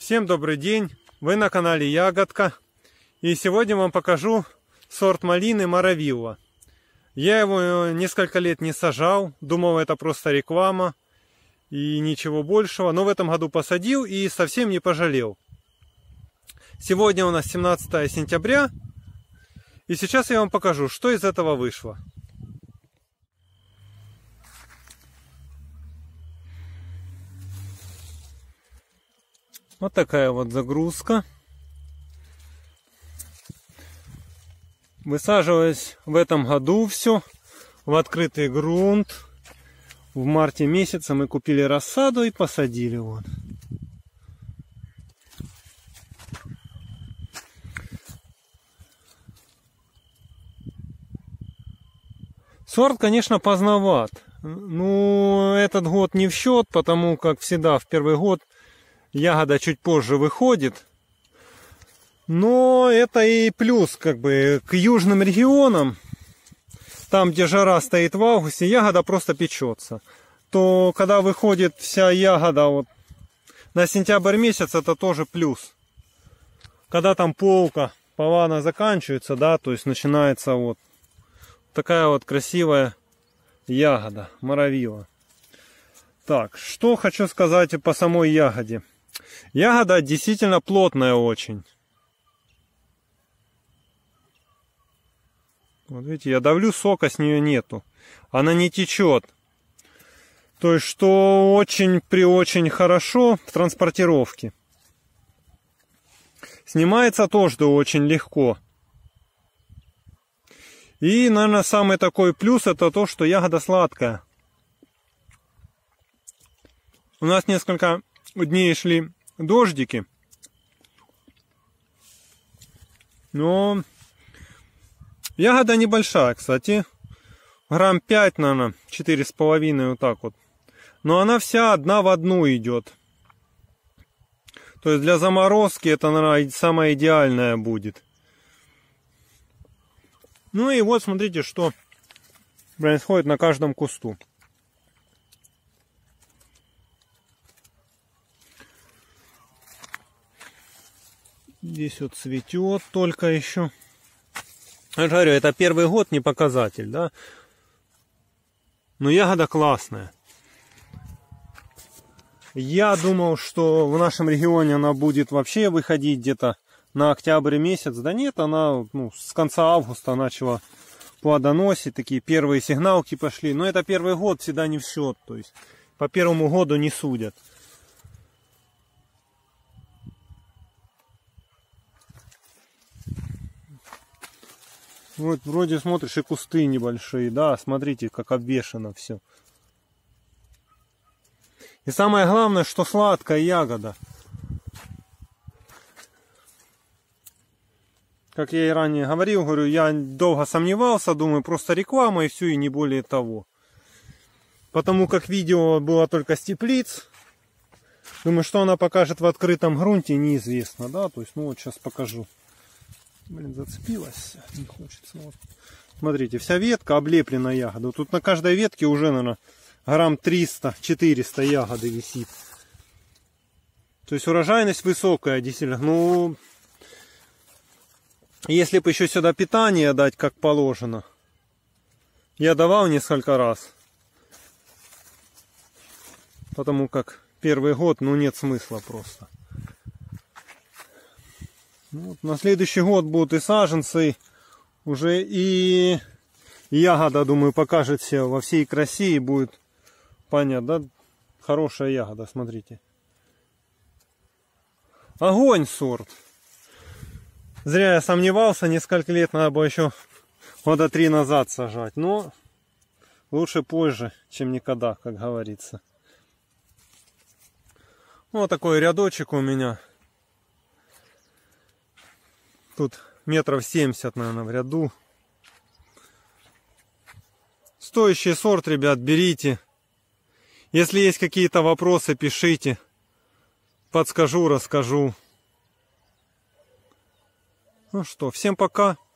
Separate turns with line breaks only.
Всем добрый день! Вы на канале Ягодка. И сегодня вам покажу сорт малины Моровилла. Я его несколько лет не сажал. Думал, это просто реклама и ничего большего. Но в этом году посадил и совсем не пожалел. Сегодня у нас 17 сентября. И сейчас я вам покажу, что из этого вышло. Вот такая вот загрузка. Высаживалось в этом году все в открытый грунт. В марте месяце мы купили рассаду и посадили вот. Сорт, конечно, поздноват. Ну, этот год не в счет, потому как всегда в первый год ягода чуть позже выходит. Но это и плюс, как бы, к южным регионам, там, где жара стоит в августе, ягода просто печется. То, когда выходит вся ягода вот на сентябрь месяц, это тоже плюс. Когда там полка, полана заканчивается, да, то есть начинается вот такая вот красивая ягода, Моровилла. Так, что хочу сказать по самой ягоде. Ягода действительно плотная очень. Вот видите, я давлю, сока с нее нету. Она не течет. То есть, что очень хорошо в транспортировке. Снимается тоже очень легко. И, наверное, самый такой плюс это то, что ягода сладкая. У нас несколько дней шли дождики. Но ягода небольшая, кстати. Грамм 5, наверное, 4,5 вот так вот. Но она вся одна в одну идет. То есть для заморозки это, наверное, самое идеальное будет. Ну и вот смотрите, что происходит на каждом кусту. Здесь вот цветет только еще. Я же говорю, это первый год, не показатель, да? Но ягода классная. Я думал, что в нашем регионе она будет вообще выходить где-то на октябрь месяц. Да нет, она с конца августа начала плодоносить. Такие первые сигналки пошли. Но это первый год, всегда не в счет. То есть по первому году не судят. Вот вроде смотришь и кусты небольшие, да, смотрите, как обвешано все. И самое главное, что сладкая ягода. Как я и ранее говорю, я долго сомневался, думаю, просто реклама и все, и не более того. Потому как видео было только с теплиц. Думаю, что она покажет в открытом грунте, неизвестно, да, то есть, ну вот сейчас покажу. Блин, зацепилась, не хочется. Вот. Смотрите, вся ветка облеплена ягодой. Тут на каждой ветке уже, наверное, грамм 300-400 ягоды висит. То есть урожайность высокая, действительно. Ну, если бы еще сюда питание дать, как положено. Я давал несколько раз. Потому как первый год, ну, нет смысла просто. Вот, на следующий год будут и саженцы, уже и ягода, думаю, покажет все во всей красе и будет понятно, да? Хорошая ягода, смотрите. Огонь сорт. Зря я сомневался, несколько лет надо было еще года 3 назад сажать, но лучше позже, чем никогда, как говорится. Вот такой рядочек у меня. Тут метров 70, наверное, в ряду. Стоящий сорт, ребят, берите. Если есть какие-то вопросы, пишите. Подскажу, расскажу. Ну что, всем пока.